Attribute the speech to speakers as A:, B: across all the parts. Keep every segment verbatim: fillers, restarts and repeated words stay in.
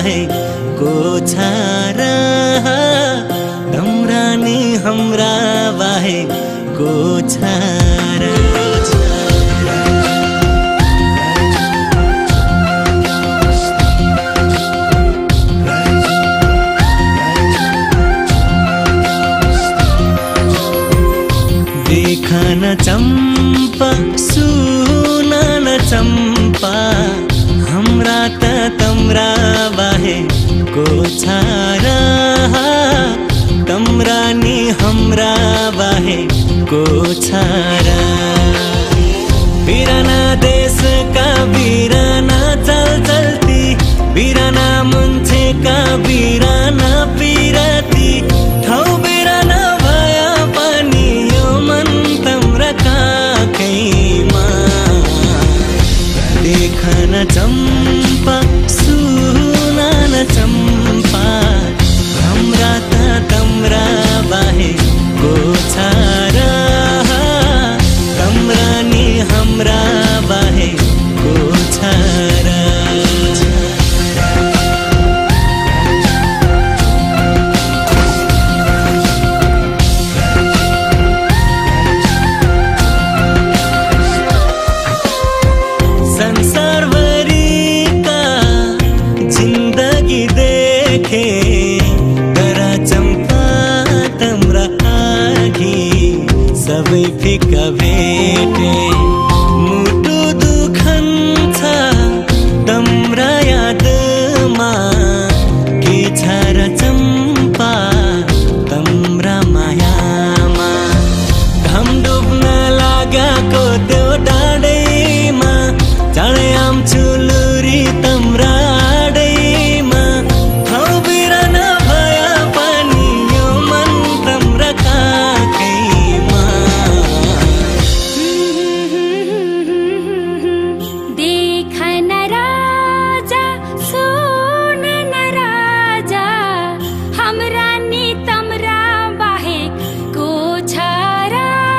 A: बाहेको छार तम्रा नि हाम्रा बाहेको छार देखन चम्पा सुनन चम्पा हाम्रा त तम्रा बाहेको छार तम्रा नि हाम्रा बाहेको छार बिराना देशका बिराना चल चल्ती बिराना मान्छेका बिराना पिराती ठाउँ बिराना भया पनि यो मन तम्रा काखैमा देखन चम्पा सुनन चम्पा हाम्रा त तम्रा बाहेको छार तम्रा नि हाम्रा बाहेको छार संसारभरिका जिन्दगी देखे तर चम्पा तम्रा आँखी सबै फिका भेटे मुटु दुखन्छ तम्रा यादमा के छ र चम्पा तम्रा मायामा घाम डुब्न लागेको त्यो डाँडैमा चाँडै आउँछु लुरी तम्रा आडैमा ठाउँ बिराना भया पनि यो मन तम्रा काखैमा
B: देखन राजा सुनन राजा हाम्रा नि तम्रा बाहेको छार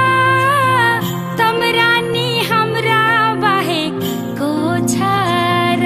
B: तम्रा नि हाम्रा बाहेको छार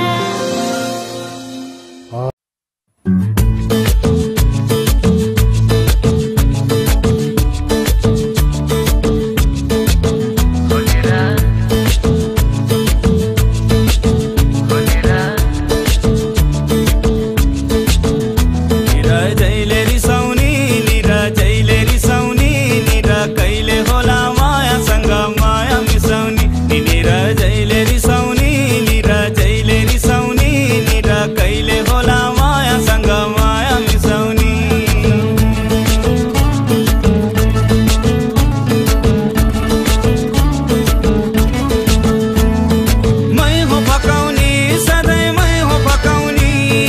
C: निरा जैले रिसाउने निरा जैले रिसाउने निरा कहिले होला मायासँग माया मिसाउने निरा जैले रिसाउने निरा जैले रिसाउने निरा कहिले होला मायासँग माया मिसाउने मै हो फकाउने सधैँ मै हो फकाउने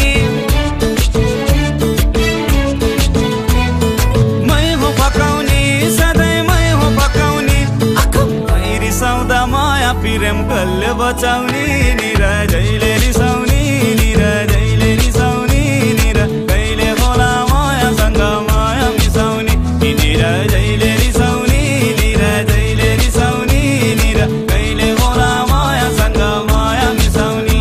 C: मै हो फकाउने सधैँ मै हो फकाउने मै रिसाउँदा माया प्रेम कसले बचाउने निरा जैले रिसाउने निरा जैले रिसाउने निरा कहिले होला मायासँग माया मिसाउने निरा जैले रिसाउने निरा जैले रिसाउने निरा कहिले होला मायासँग माया मिसाउने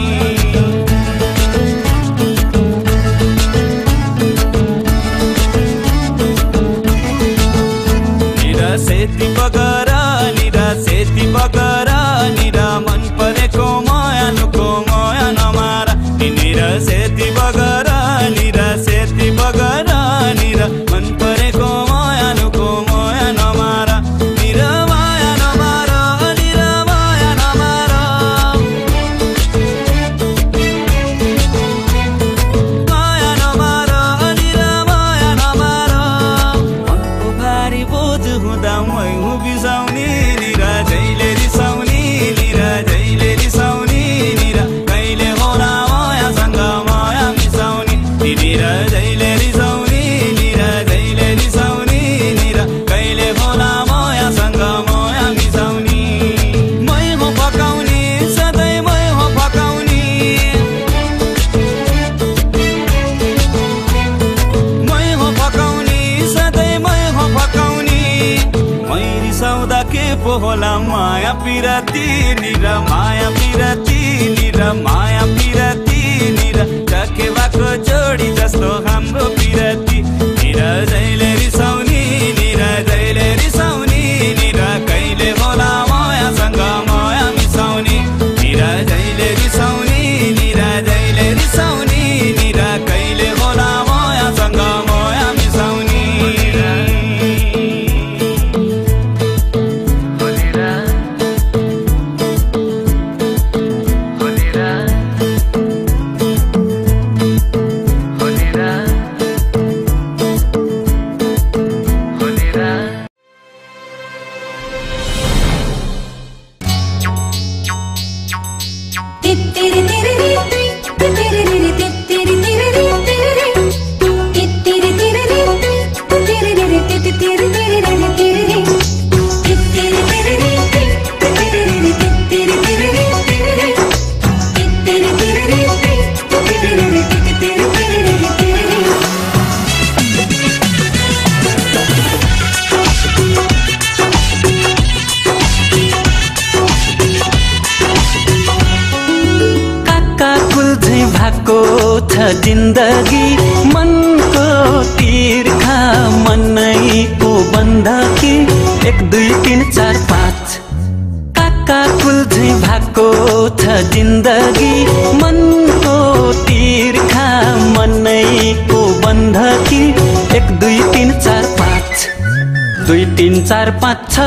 C: निरा सेती बगर निरा सेती बगर निरा मन परेको मायानुको माया नमारा निरा सेती बगर निरा सेती बगर निरा मन परेको मायानुको माया नमारा निरा माया नमारा निरा माया नमारा माया नमारा निरा माया नमारा मनको भारी बोझ हुँदा मै हुँ बिसाउने निरा जैले रिसाउने निरा जैले रिसाउने निरा कहिले होला मायासँग माया मिसाउने निरा जैले रिसाउने निरा जैले रिसाउने निरा कहिले होला मायासँग माया मिसाउने मै हो फकाउने सधैँ मै हो फकाउने मै हो फकाउने सधैँ मै हो फकाउने मै रिसाउँदा के पो होला माया पिराती निरा माया पिराती निरा माया पिराती निरा चकेवा जोडी जस्तो हाम्रो पिरती निरा जहिले रिसाउने निरा जहिले रिसाउने निरा कहिले होला मायासँग माया मिसाउने निरा जहिले रिसाउने निरा जहिले रिसाउने निरा कहिले होला मायासँग माया मिसाउने
A: जिन्दगी मनको तिर्खा मनैको बन्दकी एक दुई तीन चार पाँच काका कुल्झै भएको छ जिन्दगी मनको तिर्खा मनैको बन्दकी एक दुई तीन चार पाँच दुई तीन चार पाँच छ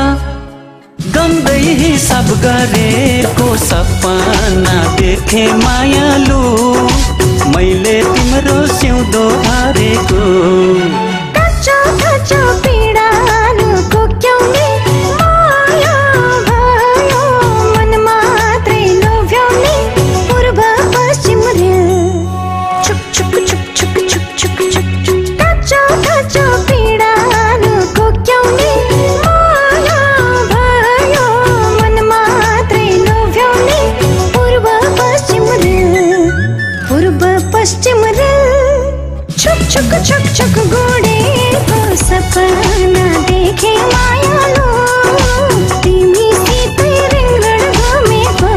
A: गन्दै हिसाब गरेको सपना देखे मायालु मैले तिम्रो सिउँदो भरेको
B: कच्चो कच्चो पीडानुको क्याउने माया भयो मन मात्रै लोभ्याउने पूर्व पश्चिम रेल छुक छुक छुक छुक छुक छुक छुक कच्चो कच्चो पीडानुको क्याउने माया भयो मन मात्रै लोभ्याउने पूर्व पश्चिम रेल पूर्व पश्चिम रेल छुक छुक छुक छुक गोडेको सपना देखे मायालु तिमीसितै रिङ्गण घुमेको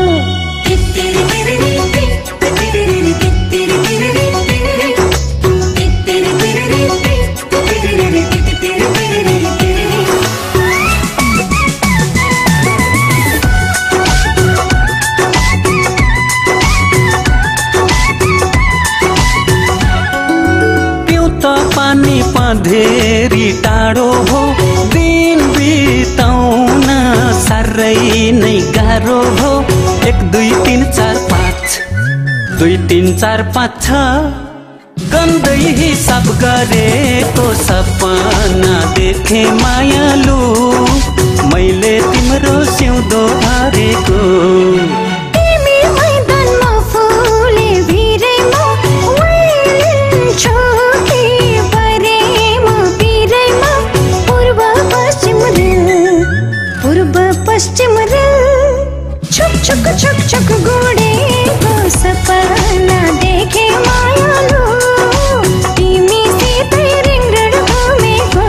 A: पानी पँधेरी टाढो भो दिन बिताउन साह्रै नै गाह्रो भो एक दुई तीन चार पाँच दुई तीन चार पाँच छ गन्दै हिसाब गरेको सपना देखे मायालु मैले तिम्रो सिउँदो भरेको
B: तिमी मैदानमा फुले भिरेमा उल्लिन्छौ कि परेमा पिरेमा पूर्व पश्चिम रेल पूर्व पश्चिम रेल छुक छुक छुक छुक गोडेको सपना देखे मायालु तिमीसितै रिङ्गण घुमेको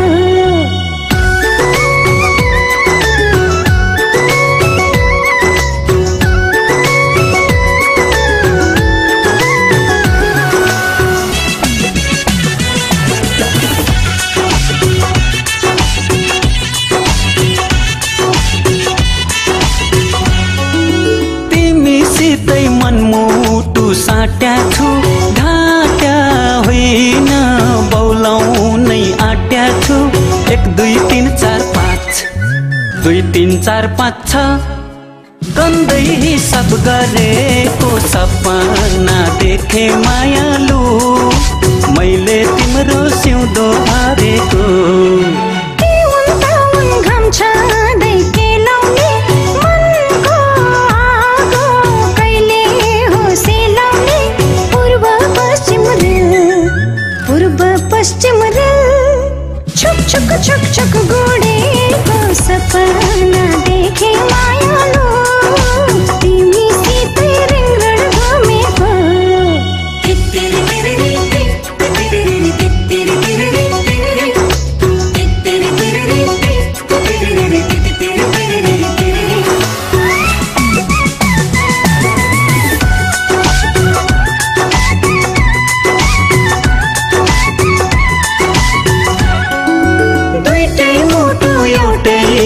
A: तिमीसितै मनमुटु साट्या छु ढाट्या होइन बौलाउनै आट्या छु एक दुई तीन चार पाँच दुई तीन चार पाँच छ गन्दै हिसाब गरेको सपना देखे मायालु मैले तिम्रो सिउँदो भरेको
B: घाम छँदै केलाउने मनको आगो कहिले हो सेलाउने पूर्व पश्चिम रेल पूर्व पश्चिम रेल छुक छुक छुक छुक गोडेको सपना देखे मायालु तिमीसितै रिङ्गण घुमेको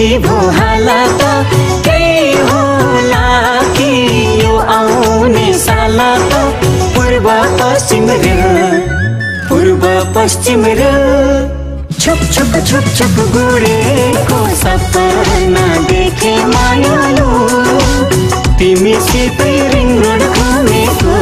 A: भो हालत केही होला कि यो आउने साला त पूर्व पश्चिम रेल पूर्व पश्चिम रेल छुक छुक छुक छुक गुडेको सपना देखे मायालु तिमीसितै रिङ रोड घुमेको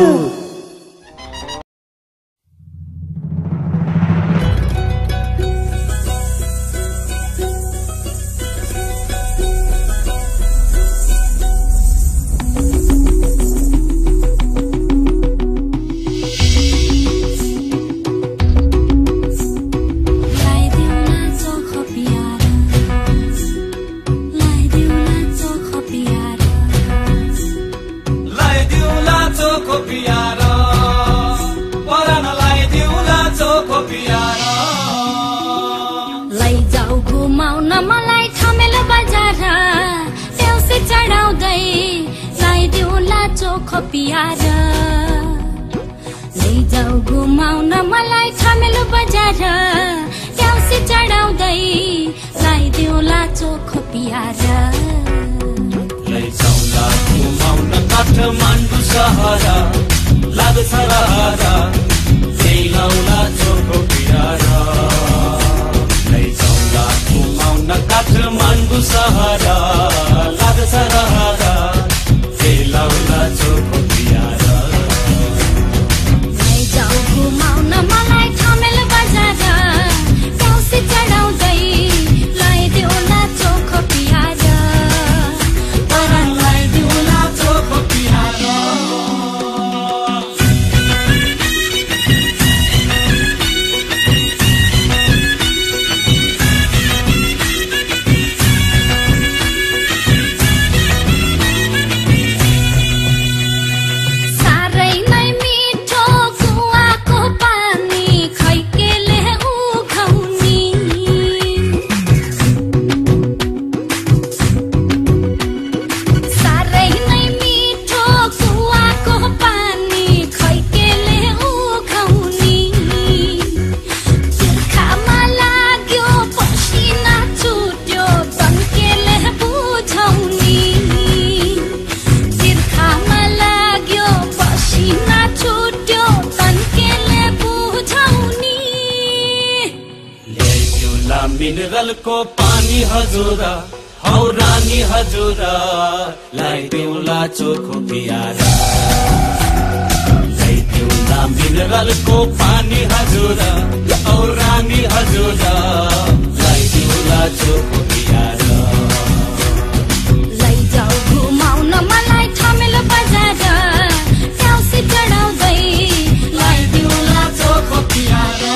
C: मिनरल को पानी हजुर हौ रानी हजुर लाई देउला चोखो पियारा लाई देउला मिनरल को पानी हजुर हौ रानी हजुर लाई देउला चोखो पियारा
B: लाई जाऊ घुमाउन मलाई ठमेल बजार ट्याउसी चढाउँदै लाई देउला चोखो पियारा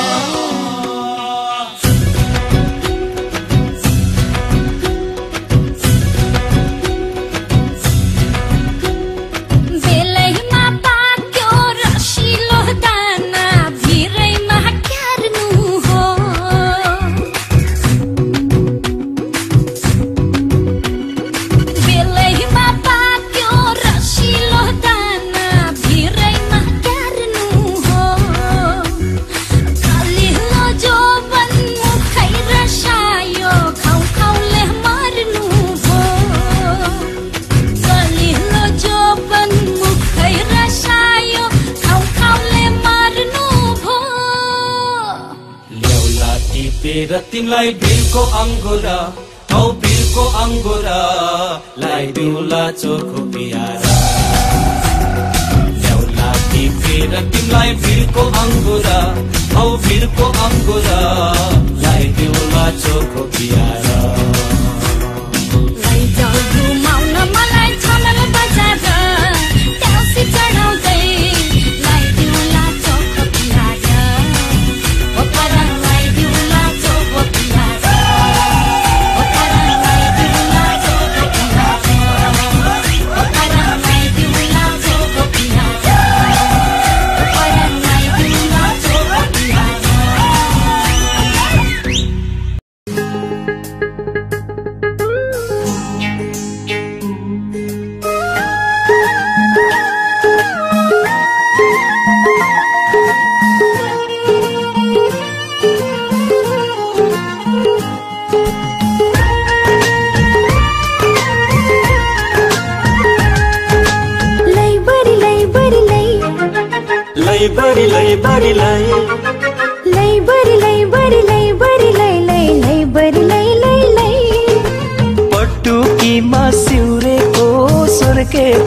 C: तिमीलाई बिलको अङ्गुरा हौ बिलको अङ्गुरा लाई दिउला चोखो पियारा ल्याउला टिपेर तिमीलाई बिलको अङ्गुरा हौ बिलको अङ्गुरा लाई दिउला चोखो पियारा
B: लाई जाऊ घुमाउन मलाई ठमेल बजार ट्याउसी चढाउँदै लाई दिउला चोखो पियारा ओ परा लाई दिउला चोखो पियारा ओ परा लाई दिउला चोखो पियारा ओ परा लाई दिउला चोखो पियारा ओ परा लाई दिउला चोखो पियारा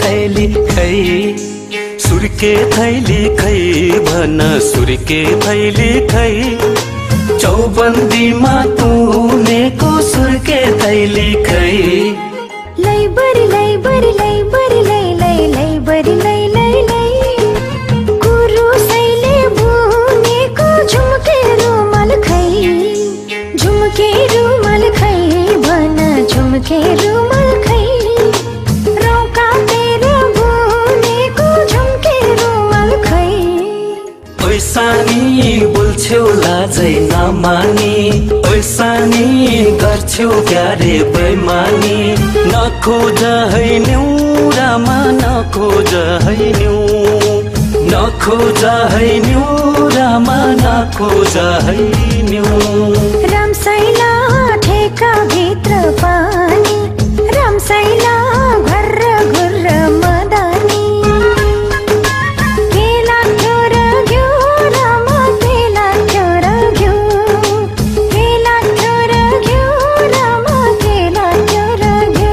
A: थैली खै सुर्के थैली खै भन सुर्के थैली खै चौबन्दीमा तुनेको सुर्के थैली खै
B: लै बरी लै बरी लै बरी लै लै लै बरी लै लै लै कुरुसैले बुनेको झुम्के रुमाल खै झुम्के रुमाल खै भन झुम्के रुमाल खै रौका तेरो बुनेको झुम्के रुमाल खै
A: ओइसानी बोल्छौ लाजै नमानी ओइसानी गर्छौ प्यारे बैमानी नखोज हैन्यौ रामा नखोज हैन्यौ नखोज हैन्यौ रामा नखोज हैन्यौ
B: रामसैला ठेका भित्र पानी रामसैला घर्र घुर्र मदानी केला क्योर घ्यू रामा केला क्योर घ्यू केला क्योर घ्यू रामा केला क्योर घ्यू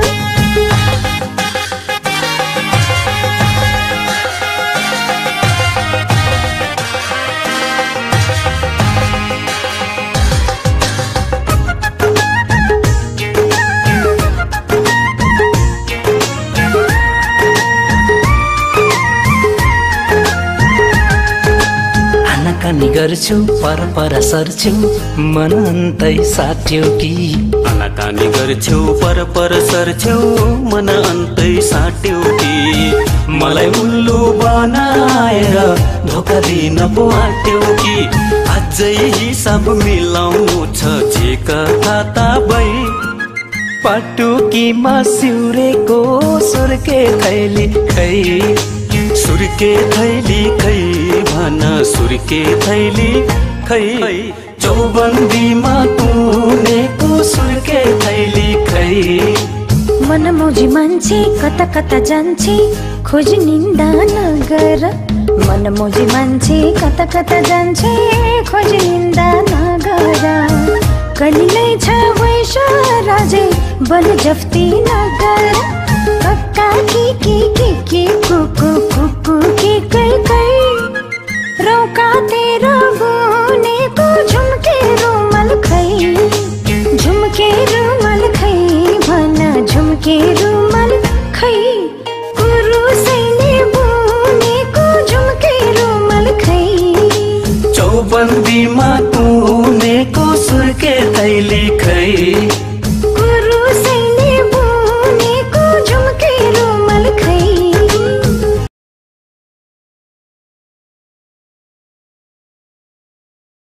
A: आनाकानी गर्छौ पर पर सर्छौ मन अन्तै साट्यौ कि आनाकानी गर्छौ पर पर सर्छौ मन अन्तै साट्यौ कि मलाई उल्लु बनाएर धोका दिन पो आट्यौ कि अझै हिसाब मिलाउनु छ झेक खाता भई पटुकीमा सिउरेको सुर्के थैली खै सुर्के थैली खै भन सुर्के थैली खै चौबन्दीमा तुनेको सुर्के थैली खै
B: मनमौजी मान्छे कता कता जान्छे खोज निन्दा नगर मनमौजी मान्छे कता कता जान्छे खोज निन्दा नगर कलिलै छ वैश राजे बल जफ्ती नगर कक्का की की की की कुकु कुकु की कै कै रौका तेरो बुनेको झुम्के रुमाल खै झुम्के रुमाल खै भन झुम्के रुमाल खै कुरुसैले बुनेको झुम्के रुमाल खै
A: चौबन्दीमा तुनेको सुर्के थैली खै